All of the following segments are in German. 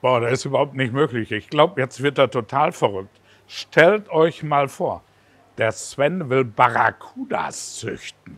Boah, das ist überhaupt nicht möglich. Ich glaube, jetzt wird er total verrückt. Stellt euch mal vor, der Sven will Barracudas züchten.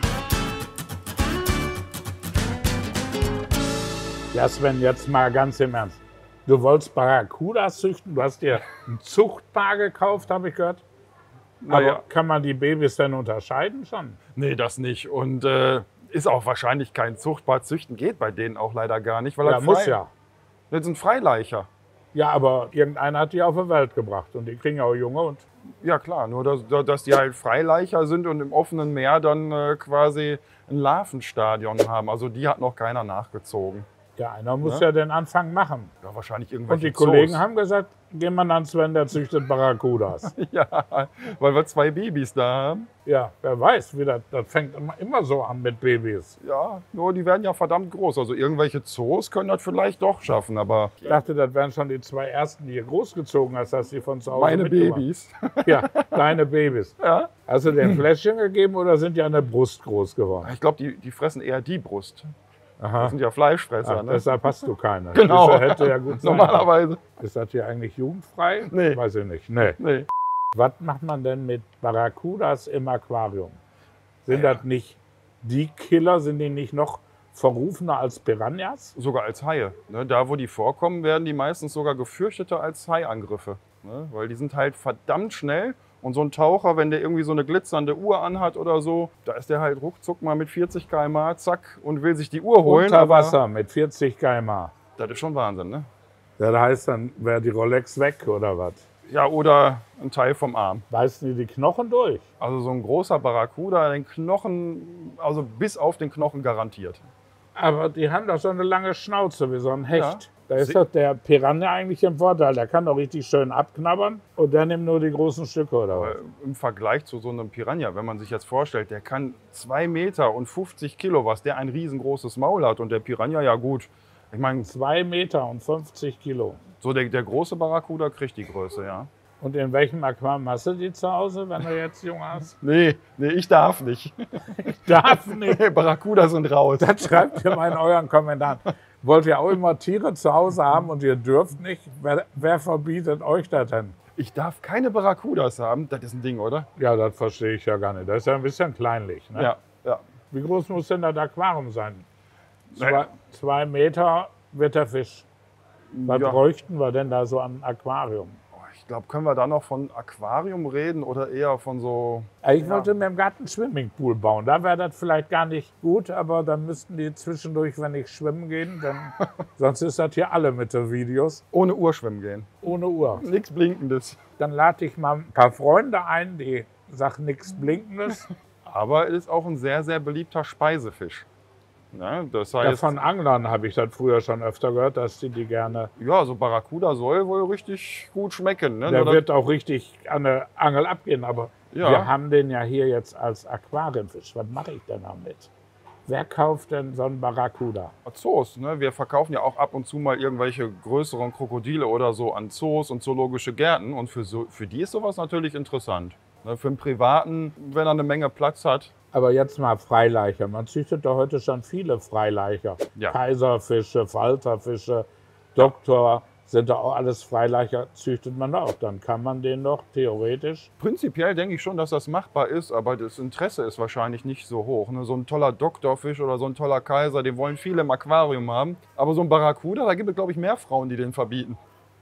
Ja, Sven, jetzt mal ganz im Ernst. Du wolltest Barracudas züchten? Du hast dir ein Zuchtpaar gekauft, habe ich gehört. Naja. Aber kann man die Babys denn unterscheiden schon? Nee, das nicht. Und ist auch wahrscheinlich kein Zuchtpaar. Züchten geht bei denen auch leider gar nicht. Weil Ja, muss ja. Das sind Freileicher. Ja, aber irgendeiner hat die auf die Welt gebracht und die kriegen ja auch Junge. Und Ja klar, nur dass die halt Freileicher sind und im offenen Meer dann quasi ein Larvenstadion haben. Also die hat noch keiner nachgezogen. ja, einer muss ja den Anfang machen. Ja, wahrscheinlich irgendwelche Und die Kollegen Zoos. haben gesagt, gehen wir an Sven, der züchtet Barracudas. Ja, weil wir 2 Babys da haben. Ja, wer weiß, wie das fängt immer so an mit Babys. Ja, nur die werden ja verdammt groß. Also irgendwelche Zoos können das vielleicht doch schaffen, aber Ich dachte, das wären schon die 2 ersten, die ihr großgezogen hast, dass die von zu Hause meine mitgebracht. Babys. Ja, kleine Babys. Ja. Hast du den Fläschchen gegeben oder sind die an der Brust groß geworden? Ich glaube, die fressen eher die Brust. Aha. Das sind ja Fleischfresser, Ach, ne? deshalb hast du keine. Genau. Das hätte ja gut sein. Normalerweise. Ist das hier eigentlich jugendfrei? Nee. Weiß ich nicht. Nee. Nee. Was macht man denn mit Barracudas im Aquarium? Sind das nicht die Killer? Sind die nicht noch verrufener als Piranhas? Sogar als Haie. Ne? Da, wo die vorkommen, werden die meistens sogar gefürchteter als Haiangriffe. Ne? Weil die sind halt verdammt schnell. Und so ein Taucher, wenn der irgendwie so eine glitzernde Uhr anhat oder so, da ist der halt ruckzuck mal mit 40 km/h, zack, und will sich die Uhr holen. Unter aber Wasser mit 40 km/h. Das ist schon Wahnsinn, ne? Ja, das heißt, dann wäre die Rolex weg oder was? Ja, oder ein Teil vom Arm. Beißen die Knochen durch? Also so ein großer Barracuda, den Knochen, also bis auf den Knochen garantiert. Aber die haben doch so eine lange Schnauze wie so ein Hecht. Ja. Da ist doch der Piranha eigentlich im Vorteil. Der kann doch richtig schön abknabbern und der nimmt nur die großen Stücke oder was? Im Vergleich zu so einem Piranha, wenn man sich jetzt vorstellt, der kann 2 Meter und 50 Kilo, was der ein riesengroßes Maul hat. Und der Piranha, ja gut. Ich meine, 2 Meter und 50 Kilo. so der große Barracuda kriegt die Größe, ja. Und in welchem Aquarium hast du die zu Hause, wenn du jetzt jung hast? Nee, ich darf nicht. Darf nicht. Barracuda sind raus. Das schreibt ihr mal in euren Kommentaren. Wollt ihr auch immer Tiere zu Hause haben und ihr dürft nicht? Wer verbietet euch das denn? Ich darf keine Barracudas haben. Das ist ein Ding, oder? Ja, das verstehe ich ja gar nicht. Das ist ja ein bisschen kleinlich. Ne? Ja, ja. Wie groß muss denn das Aquarium sein? Nein. 2 Meter wird der Fisch. Was Ja. bräuchten wir denn da so an Aquarium? Ich glaube, können wir da noch von Aquarium reden oder eher von so... Ich wollte mir im Garten einen Swimmingpool bauen. Da wäre das vielleicht gar nicht gut, aber dann müssten die zwischendurch, wenn ich schwimmen gehen, dann, sonst ist das hier alle mit den Videos. Ohne Uhr schwimmen gehen. Ohne Uhr. Nichts Blinkendes. Dann lade ich mal ein paar Freunde ein, die sagen nichts Blinkendes. Aber es ist auch ein sehr, sehr beliebter Speisefisch. Ja, das Ja, heißt, von Anglern habe ich das früher schon öfter gehört, dass die gerne. ja, so Barracuda soll wohl richtig gut schmecken. Ne? Der Nur wird auch richtig an der Angel abgehen, aber Ja. wir haben den ja hier jetzt als Aquariumfisch. Was mache ich denn damit? Wer kauft denn so einen Barracuda? Zoos, ne? Wir verkaufen ja auch ab und zu mal irgendwelche größeren Krokodile oder so an Zoos und zoologische Gärten. Und für die ist sowas natürlich interessant. Ne? Für einen Privaten, wenn er eine Menge Platz hat. Aber jetzt mal Freileicher. Man züchtet doch heute schon viele Freileicher. Ja. Kaiserfische, Falterfische, Doktor, sind da auch alles Freileicher, züchtet man auch. Dann kann man den doch theoretisch. Prinzipiell denke ich schon, dass das machbar ist, aber das Interesse ist wahrscheinlich nicht so hoch. Ne? So ein toller Doktorfisch oder so ein toller Kaiser, den wollen viele im Aquarium haben. Aber so ein Barracuda, da gibt es, glaube ich, mehr Frauen, die den verbieten.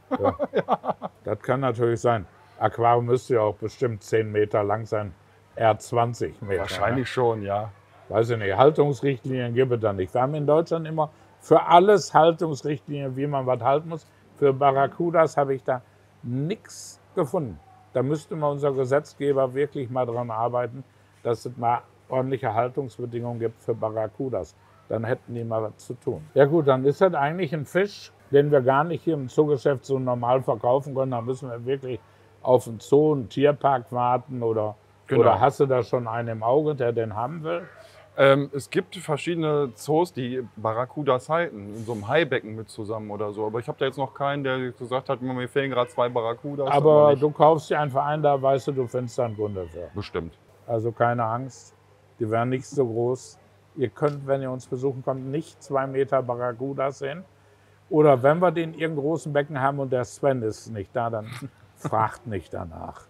Das kann natürlich sein. Aquarium müsste ja auch bestimmt 10 Meter lang sein. Eher 20 Meter. Wahrscheinlich schon, ja. Ne? Weiß ich nicht. Haltungsrichtlinien gibt es da nicht. Wir haben in Deutschland immer für alles Haltungsrichtlinien, wie man was halten muss. Für Barracudas habe ich da nichts gefunden. Da müsste mal unser Gesetzgeber wirklich mal dran arbeiten, dass es mal ordentliche Haltungsbedingungen gibt für Barracudas. Dann hätten die mal was zu tun. Ja gut, dann ist das eigentlich ein Fisch, den wir gar nicht hier im Zoogeschäft so normal verkaufen können. Da müssen wir wirklich auf einen Zoo, einen Tierpark warten oder hast du da schon einen im Auge, der den haben will? Es gibt verschiedene Zoos, die Barracudas halten, in so einem Haibecken mit zusammen oder so. Aber ich habe da jetzt noch keinen, der gesagt hat, mir fehlen gerade 2 Barracudas. Aber du kaufst dir einen Verein, da weißt du, du findest da einen Grund dafür. Bestimmt. Also keine Angst, die werden nicht so groß. Ihr könnt, wenn ihr uns besuchen kommt, nicht 2 Meter Barracudas sehen. Oder wenn wir den in irgendeinem großen Becken haben und der Sven ist nicht da, dann fragt nicht danach.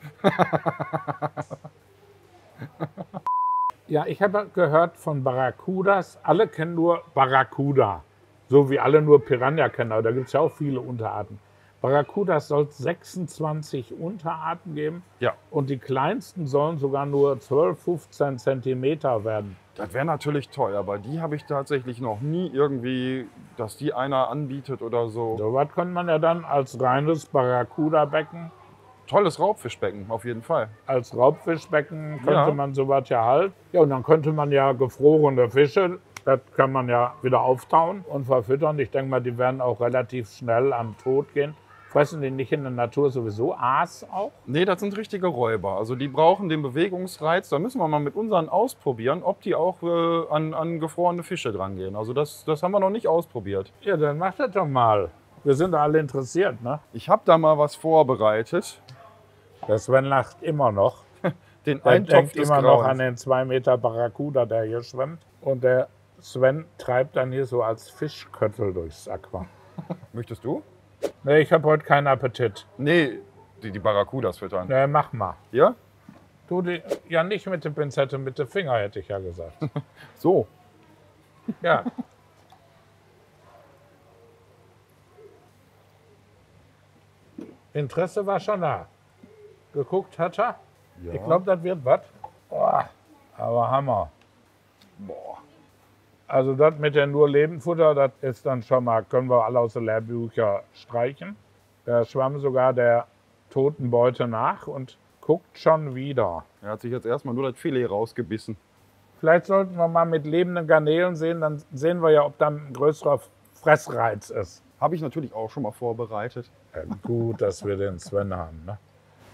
Ja, ich habe gehört von Barracudas, alle kennen nur Barracuda, so wie alle nur Piranha kennen, aber da gibt es ja auch viele Unterarten. Barracudas soll 26 Unterarten geben Ja. und die kleinsten sollen sogar nur 12, 15 Zentimeter werden. Das wäre natürlich toll, aber die habe ich tatsächlich noch nie irgendwie, dass die einer anbietet oder so. So was könnte man ja dann als reines Barracuda-Becken, Tolles Raubfischbecken, auf jeden Fall. als Raubfischbecken könnte Ja. man sowas ja halten. Ja, und dann könnte man ja gefrorene Fische, das kann man ja wieder auftauen und verfüttern. Ich denke mal, die werden auch relativ schnell an Tod gehen. Fressen die nicht in der Natur sowieso Aas auch? Nee, das sind richtige Räuber. Also die brauchen den Bewegungsreiz. Da müssen wir mal mit unseren ausprobieren, ob die auch an gefrorene Fische drangehen. Also das haben wir noch nicht ausprobiert. Ja, dann macht das doch mal. Wir sind doch alle interessiert, ne? Ich habe da mal was vorbereitet. Der Sven lacht immer noch. Den Der Eintopf denkt des immer noch an Grauens. den 2 Meter Barracuda, der hier schwimmt. Und der Sven treibt dann hier so als Fischköttel durchs Aqua. Möchtest du? Nee, ich habe heute keinen Appetit. Nee, die Barracudas füttern. Nee, mach mal. Ja? Du, ja nicht mit der Pinzette, mit dem Finger, hätte ich ja gesagt. So. Ja. Interesse war schon da. Geguckt hat er. Ja. Ich glaube, das wird was. Boah, aber Hammer. Boah. Also das mit der nur Lebendfutter, das ist dann schon mal, können wir alle aus den Lehrbüchern streichen. Da schwamm sogar der toten Beute nach und guckt schon wieder. Er hat sich jetzt erstmal nur das Filet rausgebissen. Vielleicht sollten wir mal mit lebenden Garnelen sehen, dann sehen wir ja, ob da ein größerer Fressreiz ist. Habe ich natürlich auch schon mal vorbereitet. Ja, gut, dass wir den Sven haben, ne?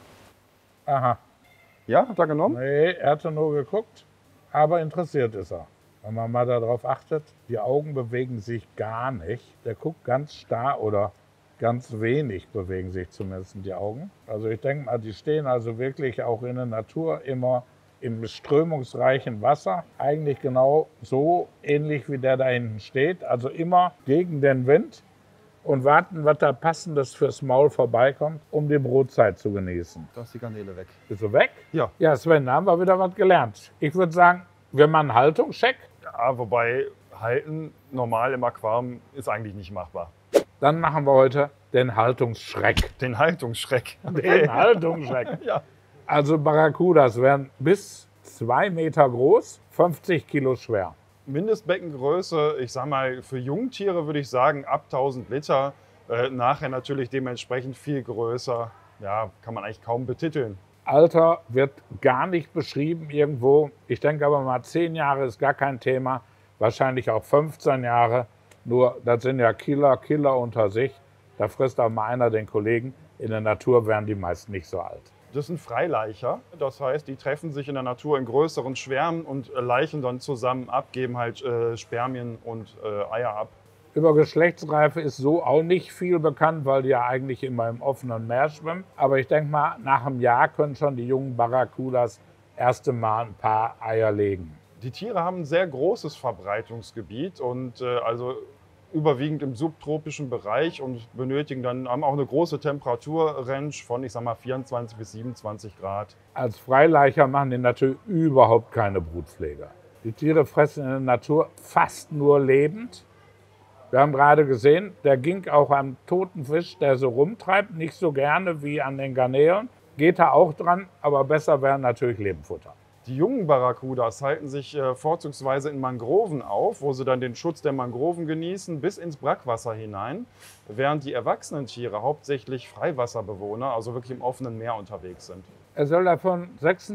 Aha. Ja, hat er genommen? Nee, er hatte nur geguckt, aber interessiert ist er. Wenn man mal darauf achtet, die Augen bewegen sich gar nicht. Der guckt ganz starr oder ganz wenig bewegen sich zumindest die Augen. Also ich denke mal, die stehen also wirklich auch in der Natur immer im strömungsreichen Wasser. Eigentlich genau so ähnlich wie der da hinten steht. Also immer gegen den Wind und warten, was da Passendes fürs Maul vorbeikommt, um die Brotzeit zu genießen. Da ist die Garnele weg. Bist du weg? Ja. Ja, Sven, da haben wir wieder was gelernt. Ich würde sagen, wir machen einen Haltungscheck. Ja, wobei halten normal im Aquarium ist eigentlich nicht machbar. Dann machen wir heute den Haltungsschreck. Den Haltungsschreck. Den Haltungsschreck. Ja. Also Barracudas werden bis 2 Meter groß, 50 Kilo schwer. Mindestbeckengröße, ich sag mal, für Jungtiere würde ich sagen ab 1000 Liter. Nachher natürlich dementsprechend viel größer. Ja, kann man eigentlich kaum betiteln. Alter wird gar nicht beschrieben irgendwo. Ich denke aber mal, 10 Jahre ist gar kein Thema. Wahrscheinlich auch 15 Jahre. Nur, das sind ja Killer unter sich. Da frisst auch mal einer den Kollegen. In der Natur werden die meist nicht so alt. Das sind Freileicher. Das heißt, die treffen sich in der Natur in größeren Schwärmen und leichen dann zusammen ab, geben halt Spermien und Eier ab. Über Geschlechtsreife ist so auch nicht viel bekannt, weil die ja eigentlich immer im offenen Meer schwimmen. Aber ich denke mal, nach einem Jahr können schon die jungen Barracudas erste Mal ein paar Eier legen. Die Tiere haben ein sehr großes Verbreitungsgebiet und also überwiegend im subtropischen Bereich und haben auch eine große Temperaturrange von, ich sag mal, 24 bis 27 Grad. Als Freileicher machen die natürlich überhaupt keine Brutpflege. Die Tiere fressen in der Natur fast nur lebend. Wir haben gerade gesehen, der ging auch am toten Fisch, der so rumtreibt, nicht so gerne wie an den Garnelen. Geht da auch dran, aber besser wäre natürlich Lebendfutter. Die jungen Barracudas halten sich vorzugsweise in Mangroven auf, wo sie dann den Schutz der Mangroven genießen, bis ins Brackwasser hinein, während die erwachsenen Tiere hauptsächlich Freiwasserbewohner, also wirklich im offenen Meer unterwegs sind. Es soll davon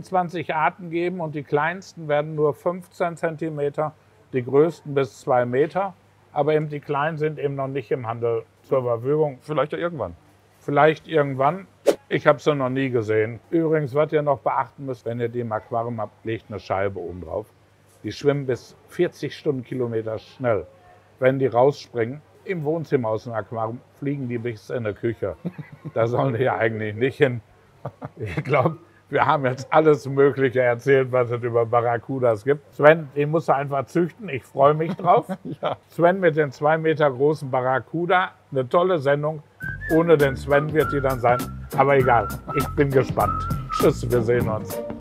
26 Arten geben und die kleinsten werden nur 15 cm, die größten bis 2 Meter. Aber eben die kleinen sind eben noch nicht im Handel zur Verfügung. Vielleicht ja irgendwann. Vielleicht irgendwann. Ich habe sie noch nie gesehen. Übrigens, was ihr noch beachten müsst, wenn ihr die im Aquarium habt, legt eine Scheibe oben drauf. Die schwimmen bis 40 Stundenkilometer schnell. Wenn die rausspringen, im Wohnzimmer aus dem Aquarium, fliegen die bis in die Küche. Da sollen die ja eigentlich nicht hin. Ich glaube, Wir haben jetzt alles Mögliche erzählt, was es über Barracudas gibt. Sven, den musst du einfach züchten. Ich freue mich drauf. Ja. Sven mit den 2 Meter großen Barracuda. Eine tolle Sendung. Ohne den Sven wird die dann sein. Aber egal, ich bin gespannt. Tschüss, wir sehen uns.